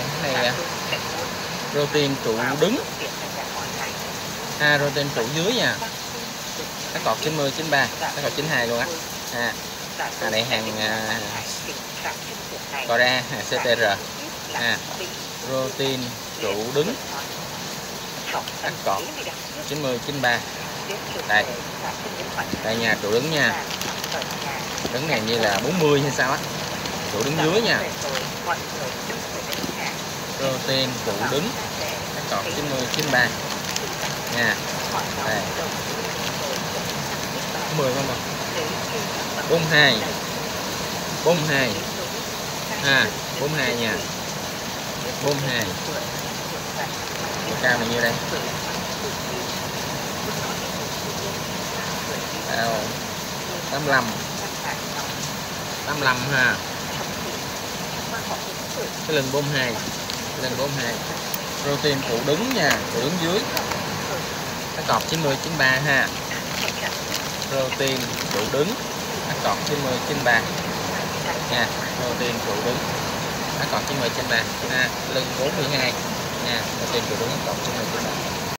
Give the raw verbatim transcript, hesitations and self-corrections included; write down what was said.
cái này protein trụ đứng, à protein trụ dưới nha, cái cọt chín mươi chín ba, cái cọt chín hai luôn á. À, à này hàng à, Cora xê tê rờ, à protein trụ đứng, các cọt chín mươi chín ba. Đây, đây nha, trụ đứng nha, đứng này như là bốn mươi hay sao á, trụ đứng dưới nha, protein trụ đứng, các cọt chín mươi chín ba nha. Đây, mười không ạ, bốn hai, bốn hai, à bốn hai nha, bốn hai, cao này nhiêu đây, cao tám mươi lăm, tám mươi lăm ha, cái lưng bốn hai, cái lưng bốn hai, protein trụ đứng nha, trụ đứng dưới, cái cọt chín mươi chín ba ha, protein trụ đứng, cái cọt chín mươi chín ba nha, protein trụ đứng, cái cọt chín mươi chín ba ha, lưng bốn mươi hai nha, protein trụ đứng, cái cọt chín mươi chín ba.